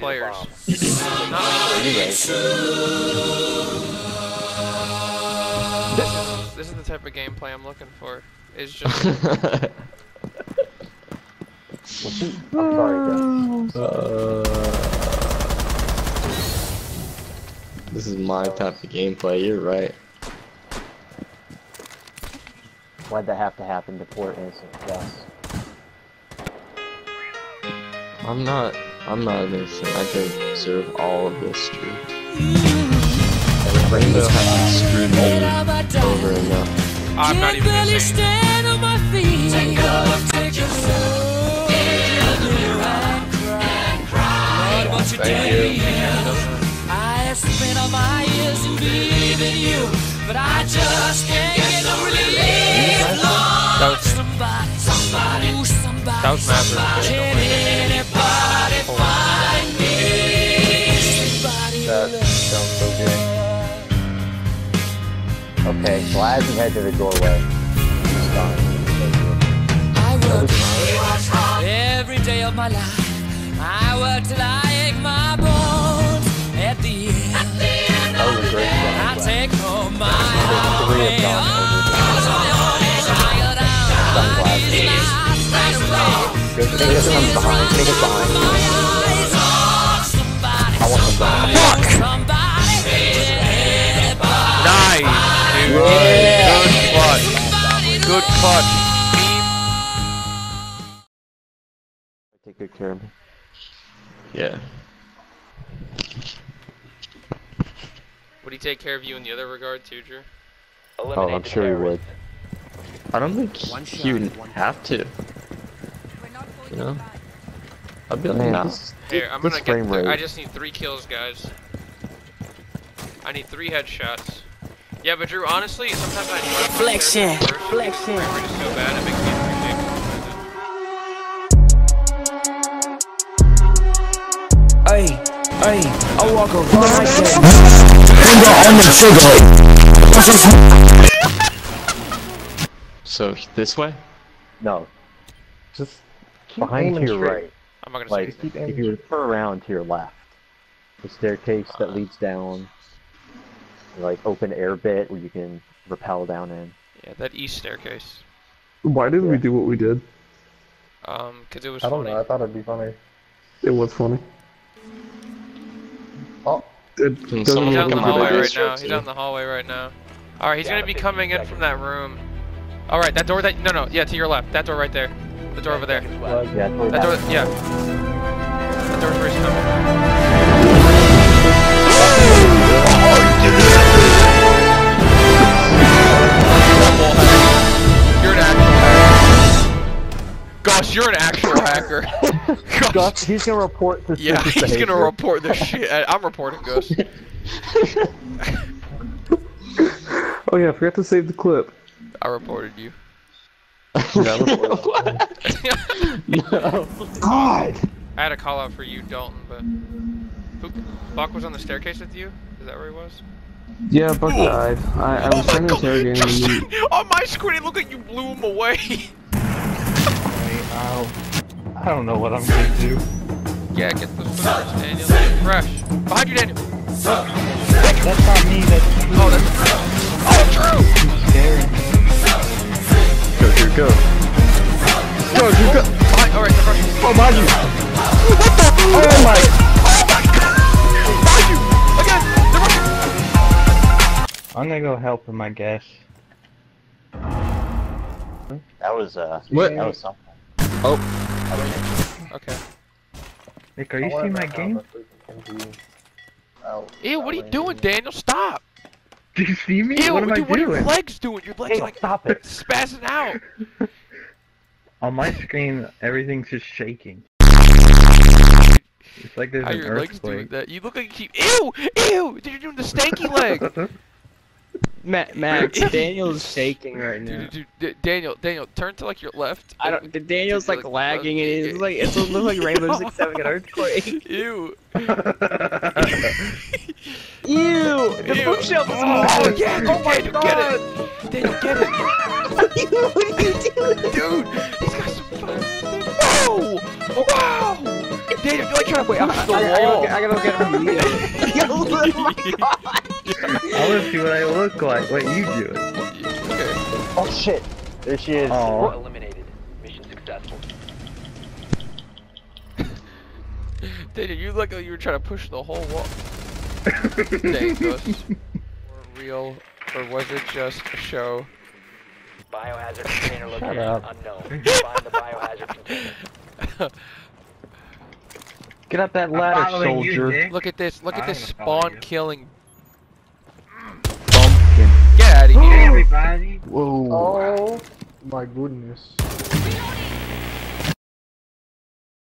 players. This is the type of gameplay I'm looking for. It's just. I'm sorry, This is my type of gameplay, you're right. Why'd that have to happen to poor innocent Gus? I'm not innocent. I deserve all of this truth. Rainbow has screwed me over enough. I'm not even innocent. Thank you. I spent all my years in believing you, but I just can't get no relief. Lord, somebody, That was Maverick. can anybody find me? That sounds so good. Okay, so as you head to the doorway, he's gone. I work every day of my life. I work till I ache my bones. At the end, That was a great I one. take home my heart. Take us from behind. Take us behind. I want them behind. Nice, dude. Yeah. Good clutch. Take good care of me. Yeah. Would he take care of you in the other regard too, Drew? Oh, I'm sure he would. I don't think he would have to. You know? I'd be like, Man, nah. Here, I'm this gonna frame get. rate. I just need 3 kills, guys. I need 3 headshots. Yeah, but Drew, honestly, sometimes I need Flexion. Flexion. Frame rate is so bad, it makes me appreciate it. Hey, I walk around like that. So, this way? No. Just behind to your right. I'm not gonna Like, say if you turn around to your left, the staircase that leads down, like open air bit where you can rappel down in. yeah, that east staircase. Why did we do what we did? Cause it was I don't funny. know, I thought it'd be funny. It was funny. Oh, It Can doesn't someone He's out look in the come like out hallway of it right this now. room He's too? out in the hallway right now. Alright, he's gonna be coming in from that room. Alright, that door that. No, yeah, to your left. That door right there. The door over there. Yeah, toward That door, that. yeah. That door's where he's coming. You're an actual hacker. Gus, you're an actual hacker. Gus, he's gonna report this. Yeah, he's gonna report this shit. I'm reporting Gus. Oh yeah, I forgot to save the clip. I reported you. No. God! I had a call out for you, Dalton, but Buck was on the staircase with you? Is that where he was? Yeah, Buck died. I was trying to interrogate him. On my screen, it looked like you blew him away. I don't know what I'm gonna do. Yeah, get those footprints, Daniel. Fresh. Behind you, Daniel. That's not me, that's Oh, that's Drew! Darren. Go, Drew, go. Go, Drew, go. Behind, alright, they're rushing. Oh, behind you. What the? Oh my. Behind you! Again! They're rushing! I'm gonna go help him, I guess. That was What? That was something. Oh. Okay. Nick, are you seeing my game? Ew, what are you doing, Daniel? Stop! Do you see me? Ew, what am I dude, what are your doing? legs doing? Your legs Hey, like stop it. spazzing out. On my screen, everything's just shaking. It's like there's How an your legs doing earthquake. that? You look like you keep. Ew! Ew! Dude, you're doing the stanky leg! Max, Daniel's shaking right now. Dude, Daniel, turn to like your left. I don't. Daniel's like lagging, and it's like it looks like Rainbow Six having an earthquake. Ew! Ew! The Ew. bookshelf is Oh yeah! Dude, Daniel, get it! Daniel, get it! What are you doing? Dude, he's got some fun. Whoa! Wow! Dave, you're like trying to push the wall. I gotta get him immediately. Yo, oh my god! I wanna see what I look like. What you do? Okay. Oh shit! There she is. Oh. Eliminated. Mission successful. Dave, you look like you were trying to push the whole wall. Dang, ghosts were real, or was it just a show? Biohazard container location up. unknown. Find the biohazard container. Get up that ladder, following you, soldier. Dick. Look at this I'm gonna follow spawn you. killing. Bumpkin. Get out of Hey here. everybody. Whoa. Oh my goodness.